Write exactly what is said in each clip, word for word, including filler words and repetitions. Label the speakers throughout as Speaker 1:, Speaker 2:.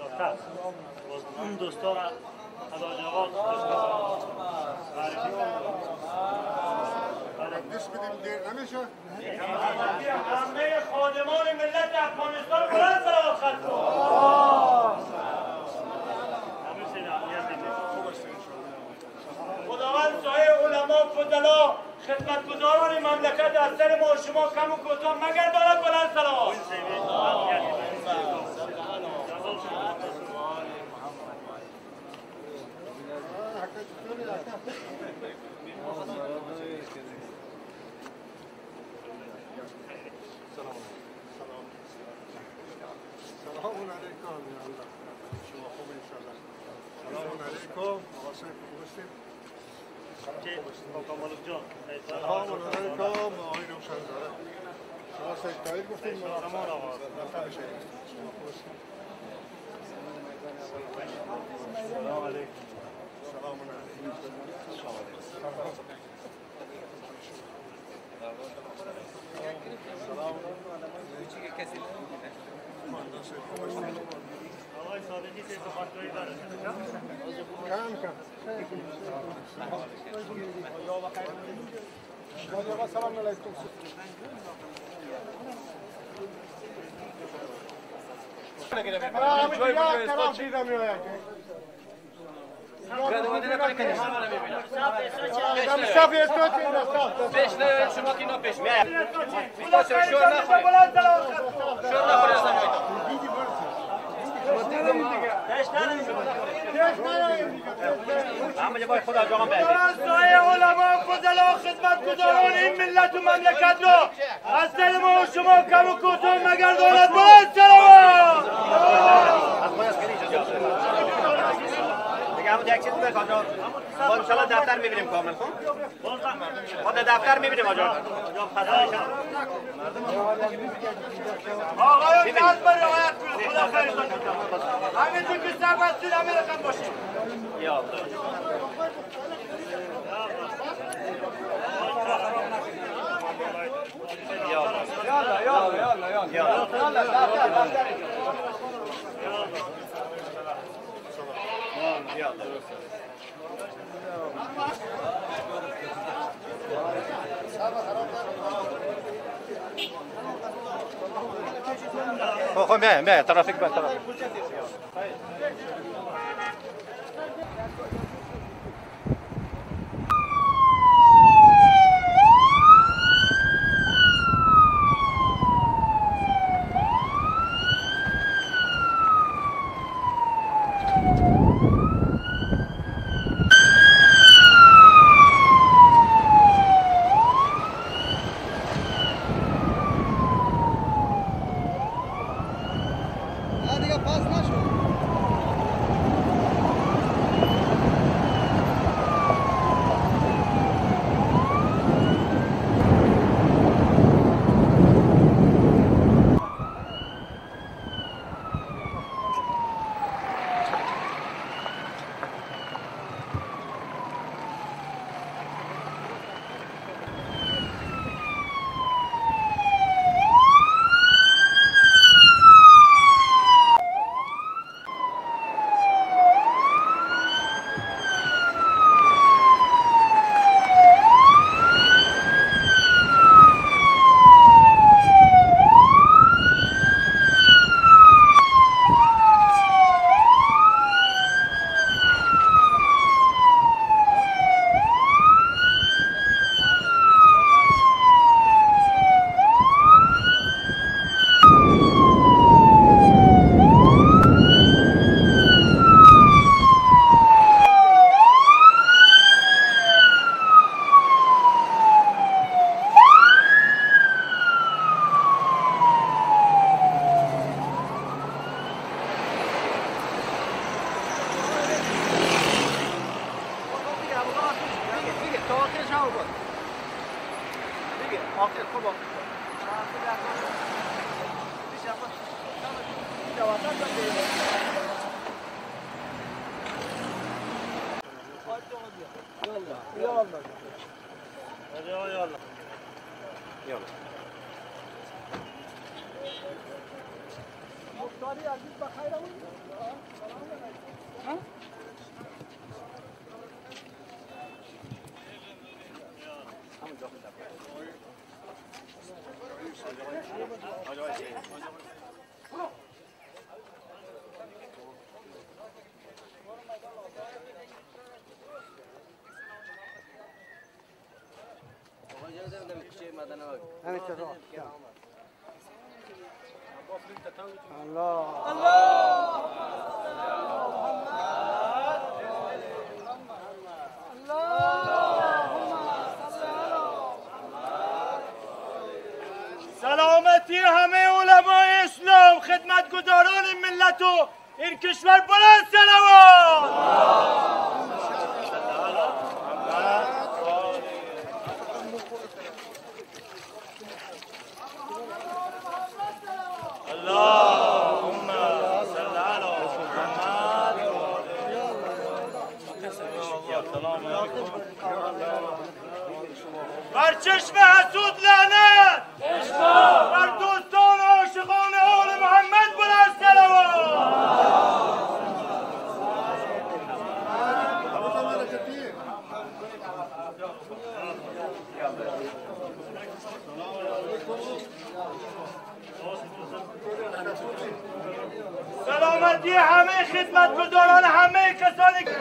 Speaker 1: ساختر اون دوستا را حاج آقا
Speaker 2: دش بدیم دیر نمیشه
Speaker 1: همه خادمان ملت افغانستان بلند سلام خط کن خداوند سایه علما فضلا خدمتگزاران مملکت از سر ما و شما کم و کوتاه مگرداند بلند سلام
Speaker 2: سلام علیکم شما خوب انشالله سلام علیکم آقا سیف خوب هستید سلام علیکم آقای روشنزاده شما سیف تایید گفتید
Speaker 1: سلام آقا
Speaker 2: سلام علیکم سلام
Speaker 1: آقای صادقی سه سفارتگاهی داره
Speaker 2: کم کم سلام علیکم
Speaker 3: شما که اینا پیش میاد شور نخورید شور نخورید همه جوای خدا جوان بگید
Speaker 1: سایه علما فضلا خدمتگزاران این ملت و مملکت را از سر ما و شما کم و کوتاه مگرداند بلند سلام
Speaker 3: دیگه همون یک چیز بگید آجا ما انشاءالله دفتر میبینیم کامل کن ما در دفتر میبینیم آجا
Speaker 1: آقایان دست بر رعایت کنید خدا خیرتان همینطور که سر بستید همه رقم باشید
Speaker 3: یا
Speaker 4: يلا يلا يلا يلا
Speaker 3: خب خب بیا بیا ترافیک بند ترافیک
Speaker 1: يلا سلامتی همه علمای اسلام، خدمتگزاران ملت و این کشور، بلند صلوات. اللهم صل علی محمد. بر چشم حسود لعنت، بر دوستان عاشقان آل محمد بلند صلوات. سلامتی همه خدمتگزاران، همه کسانی که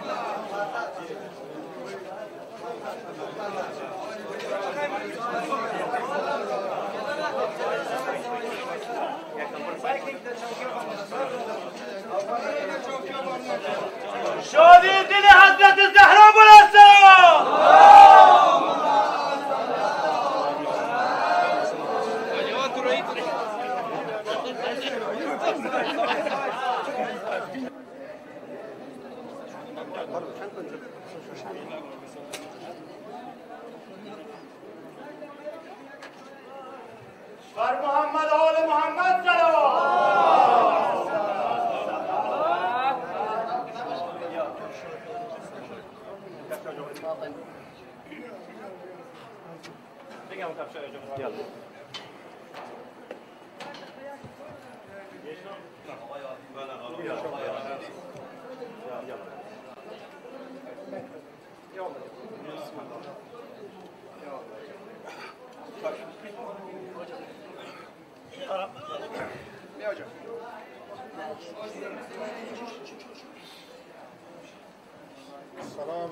Speaker 1: شادی دل حضرت زهرا بلند صلوات. بر محمد آل محمد صلوات.
Speaker 2: سلام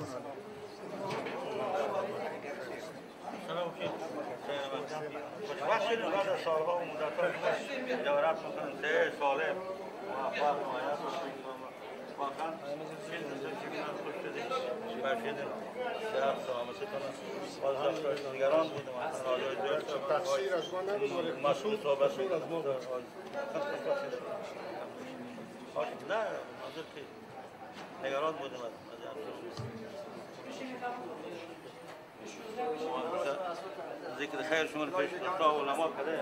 Speaker 5: وقتی بعد سالها و مدت‌ها جوارت میکنن سه ساله موفق نهایت واقعا چیز میکنن خوش شدیم برشیدیم درست آمسه کنن باز نگران بودم
Speaker 2: تقصیر از ما نبود ولی
Speaker 5: مسئول صحبت
Speaker 2: قصور از ما بود.
Speaker 5: نه حاضر که نگران بودم از ذکر خیر شما پیش داشتا علما کرده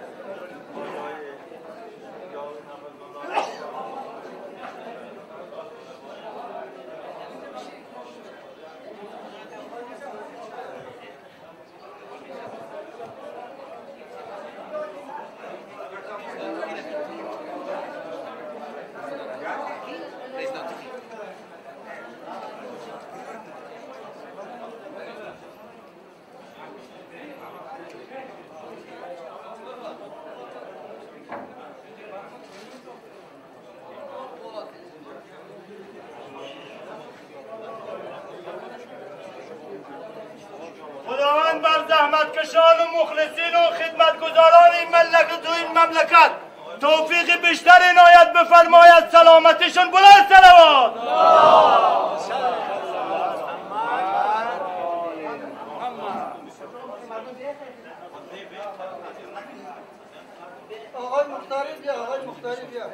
Speaker 1: خداوند بر زحمتکشان و مخلصین و خدمتگزاران این مملکت و این مملکت توفیق بیشتر عنایت بفرماید. سلامتشون بلند صلوات.
Speaker 6: آقای مختاری بیا، آقای مختاری بیا.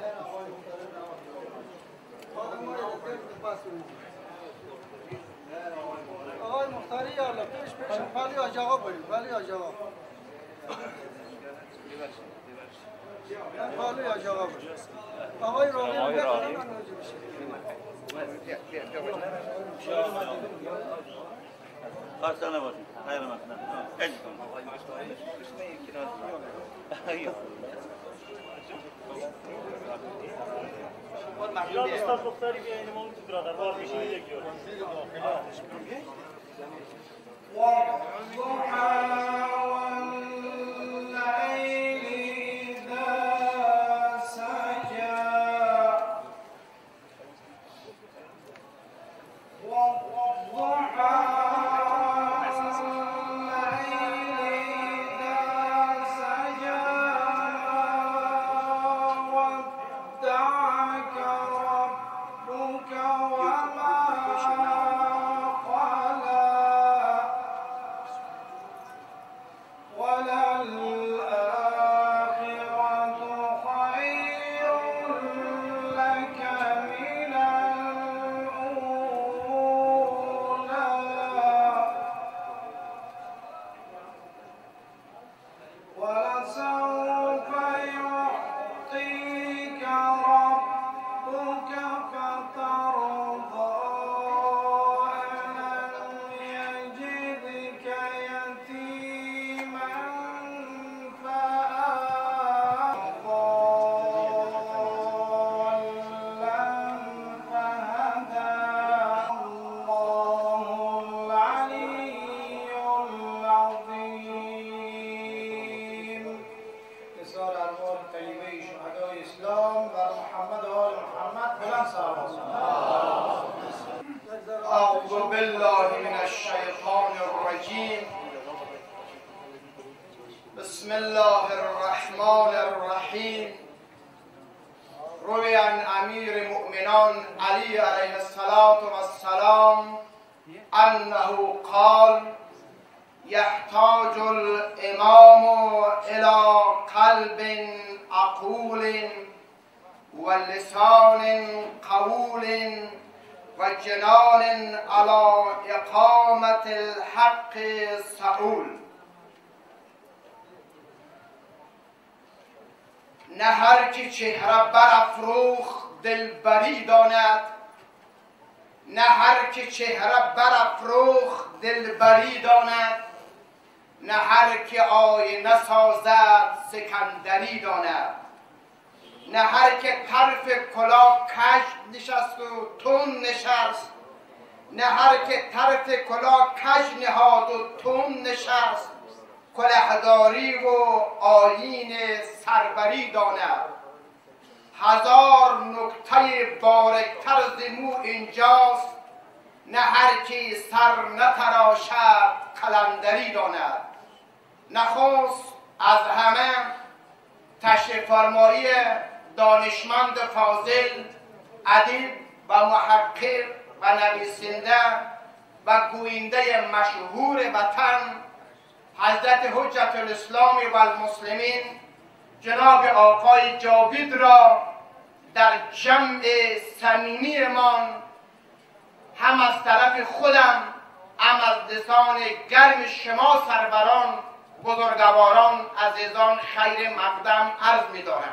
Speaker 6: آقای مختاری یا الله پیش پیش ولی آج آقا بریم، ولی آج آقا. ولی آج آقا بریم. آقای راهی بیا کنم من راجع بشه.
Speaker 5: خسته نباشید. خیر مقدم. اجازه کنید.
Speaker 3: مردم بیاین.
Speaker 1: استاد دختری بیاین ما تو برادر وار میشین یک جور.
Speaker 6: أعوذ بالله من الشيطان الرجيم بسم الله الرحمن الرحيم روي عن أمير المؤمنين علي عليه الصلاة والسلام أنه قال يحتاج الإمام إلى قلب عقول ولسان قول وجنان على إقامة الحق سعول. نه هر که چهره برافروخت دلبری داند، نه هر که چهره برافروخت دلبری داند، نه هر که آینه سازد سکندری داند، نه هر که طرف کلاه کج نشست و تون نشست، نه هر که طرف کلاه کج نهاد و تون نشست، کلهداری و آیین سربری داند. هزار نکته بارکتر ز مو اینجاست، نه هر که سر نتراشد قلندری داند. نخست از همه تشریف فرمایی دانشمند فاضل، ادیب و محقق و نویسنده و گوینده مشهور وطن حضرت حجت الاسلام و المسلمین جناب آقای جاوید را در جمع صمیمی من هم از طرف خودم هم از لسان گرم شما سروران بزرگواران عزیزان خیر مقدم عرض می دارم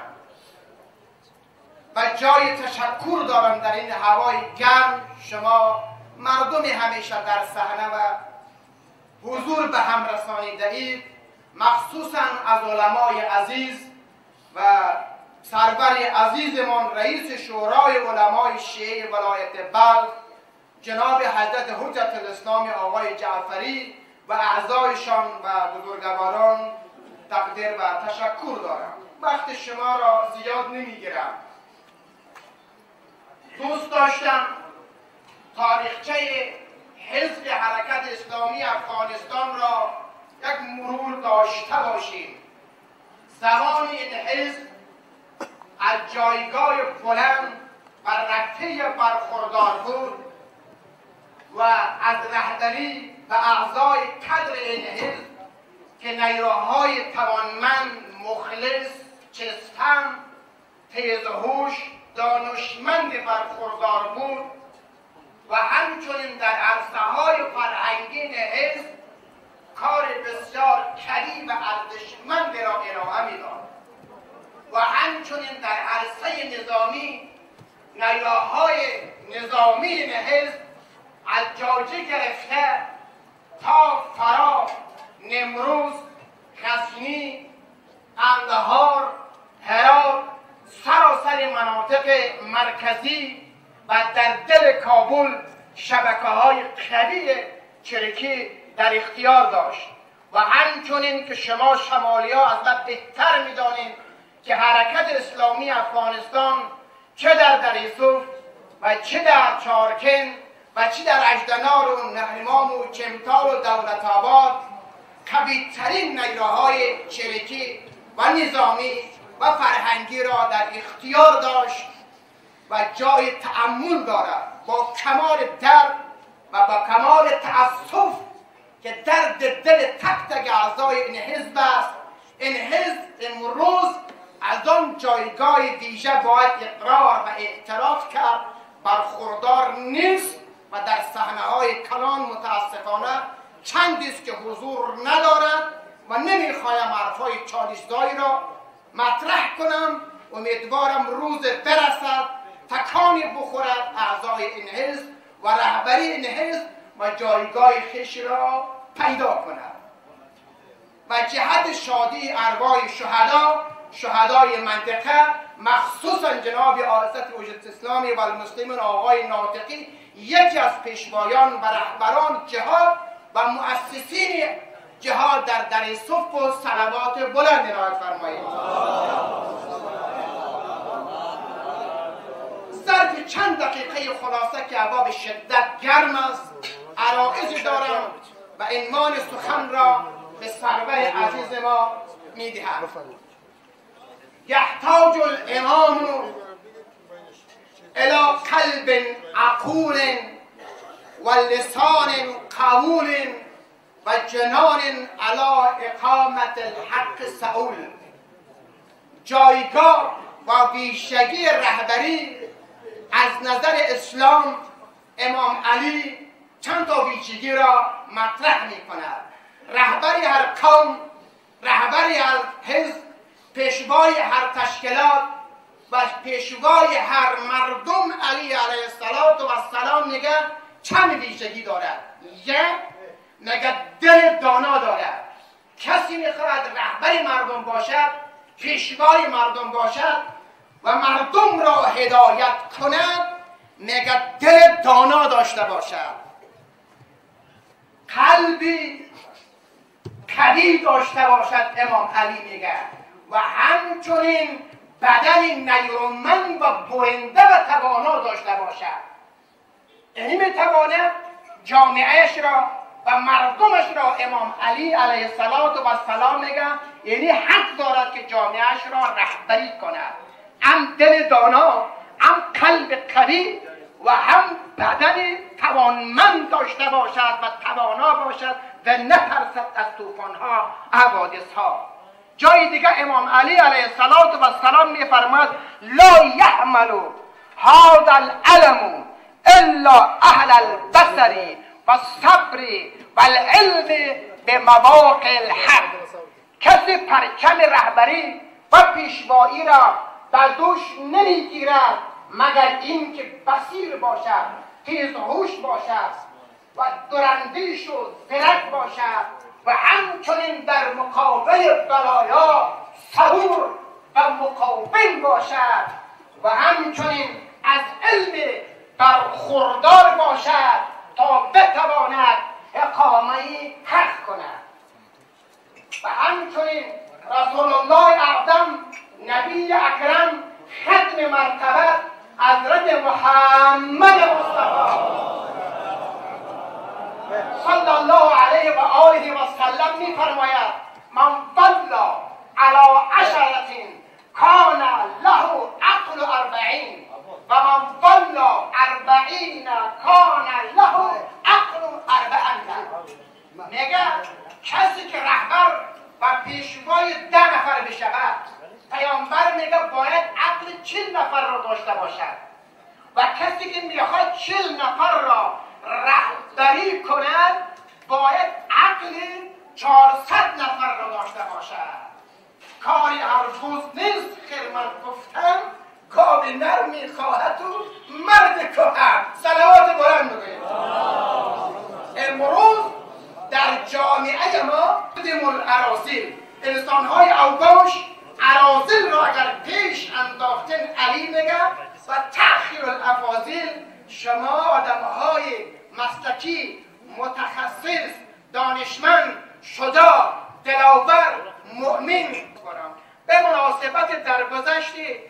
Speaker 6: و جای تشکر دارم در این هوای گرم شما مردم همیشه در صحنه و حضور به هم رسانیده اید، مخصوصا از علمای عزیز و سرور عزیزمان رئیس شورای علمای شیعه ولایت بلخ جناب حضرت حجت الاسلام آقای جعفری و اعضایشان و بزرگواران تقدیر و تشکر دارم. وقت شما را زیاد نمیگیرم. دوست داشتم تاریخچه حزب حرکت اسلامی افغانستان را یک مرور داشته باشیم. زمان این حزب از جایگاه بلند و رکته برخوردار بود و از رهبری و اعضای کادر این حزب که نیروهای توانمند، مخلص، چستم، تیزهوش، دانشمند برخوردار بود و همچنین در عرصه‌های فرهنگی حزب کار بسیار کریم و ارزشمند را ارائه می‌داد و همچنین در عرصه نظامی نیروهای نظامی حزب از جاجه گرفته تا فرا، نمروز، غزنی، قندهار، هرات سراسر
Speaker 7: مناطق مرکزی و در دل کابل شبکه های قوی چریکی در اختیار داشت و همچنین که شما شمالی ها از من بهتر می‌دانید که حرکت اسلامی افغانستان چه در دریسوف و چه در چارکن و چه در اژدنار و نهرمام و چمتال و دولت آباد قوی‌ترین نیروهای چریکی و نظامی و فرهنگی را در اختیار داشت و جای تأمل دارد. با کمال درد و با کمال تأسف که درد دل تک تک اعضای این حزب است، این حزب امروز از آن جایگاه ویژه باید اقرار و اعتراف کرد برخوردار نیست و در صحنه‌های کلان متاسفانه چندی است که حضور ندارد و نمیخوایم حرف‌های چالش‌زایی را مطرح کنم. امیدوارم روز برسد تکانی بخورد اعضای این حزب و رهبری این حزب و جایگاه خویش را پیدا کند و جهت شادی ارواح شهدا شهدای منطقه مخصوصا جناب آیت وجود اسلامی و المسلمین آقای ناطقی یکی از پیشوایان و رهبران جهاد و مؤسسین جهاد در دریسوف و صلوات بلند ارائه فرمایید. ظرف چند دقیقه خلاصه که هوا به شدت گرم است عرائضی دارم و عنوان سخن را به سرور عزیز ما میدهم. یحتاج الامام الى قلب عقول و لسان قبول و جنان علی اقامت الحق سئول. جایگاه و ویژگی رهبری از نظر اسلام امام علی چند تا ویژگی را مطرح می کند. رهبری هر قوم، رهبری هر حزب، پیشوای هر تشکیلات و پیشوای هر مردم علی علیه السلام میگه چند ویژگی دارد. یک، میگه دل دانا دارد. کسی میخواهد رهبری مردم باشد، پیشوای مردم باشد و مردم را هدایت کند، میگه دل دانا داشته باشد، قلبی قوی داشته باشد. امام علی میگه و همچنین بدنی نیرومند و برنده و توانا داشته باشد. یعنی میتواند جامعهش را و مردمش را امام علی علیه السلام میگه، یعنی حق دارد که جامعهش را رهبری کند. هم دل دانا، هم قلب قوی و هم بدن توانمند داشته باشد و توانا باشد و نترسد از طوفان‌ها، حوادث‌ها. جای دیگه امام علی علیه السلام میفرماید لا یحمل هذا العلم الا اهل البصر و الصبر و العلم به مواقع الحق. کسی پرچم رهبری و پیشوایی را در دوش نمیگیرد مگر این که بصیر باشد، تیزهوش باشد و دراندیش و زرک باشد و همچنین در مقابل بلایا صبور و مقاوم باشد و همچنین از علم برخوردار باشد تا بتواند اقامه حق کند. و همچنین رسول الله اعظم نبی اکرم ختم مرتبه حضرت محمد مصطفی صلی الله علیه و آله و سلم می‌فرماید من ضل علی عشرة کان له عقل اربعین و من ضل اربعین کان له عقل اربعین. میگه کسی که رهبر و پیشوای ده نفر بشود، پیامبر میگه باید عقل چل نفر را داشته باشد و کسی که میخواد چل نفر را رهبری کند باید عقل چهارصد نفر را داشته باشد. کاری هرگز نیست خرمن گفتن، کار نر میخواهد و مرد کهن. صلوات بلند بگوید. امروز در جامعه ما دم الارازل انسانهای اوباش اراذل را اگر پیش انداختن علی میگه و تأخیر الافاضل شما آدمهای مسلکی متخصص دانشمند شجاع دلاور مؤمن به مناسبت درگذشت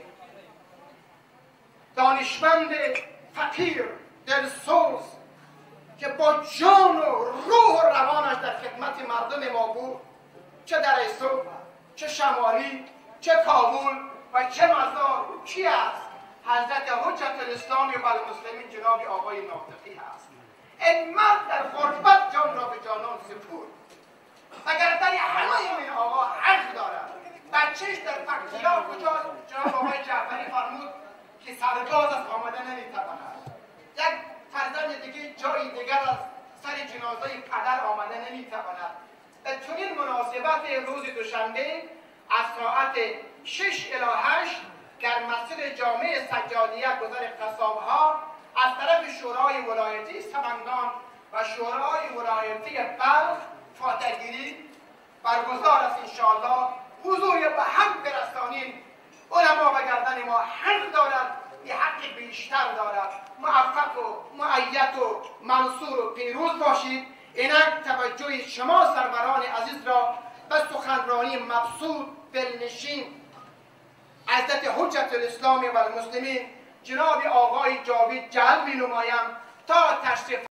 Speaker 7: دانشمند فقیر دلسوز که با جان و روح و روانش در خدمت مردم ما بود، چه در ایسو، چه شمالی، چه کابل و چه مزار، کی است؟ حضرت حجت الاسلام و المسلمین جناب آقای ناطقی هست. این مرد در غربت جان را به جانان سپرد. اگر در همه این آقا حق دارد، بچهش در فقطیا کجاست؟ جناب آقای جعفری فرمود که سرباز از آمده نمیتواند. یک فرزند دیگه جایی دیگر از سر جنازه پدر آمده نمیتواند. در چنین مناسبت روز دوشنبه از ساعت شش الی هشت در مسجد جامع سجادیه گذر قصابها از طرف شورای ولایتی سمنگان و شورای ولایتی بلخ فاتحگیری برگزار است. انشاءالله حضور به هم برسانید. علما و گردن ما حق دارد، یه حق بیشتر دارد. موفق و مؤید و منصور و پیروز باشید. اینک توجه شما سروران عزیز را به سخنرانی مبسوط دلنشین حضرت حجت الاسلام و المسلمین جناب آقای جاوید جلب می نمایم تا تشریف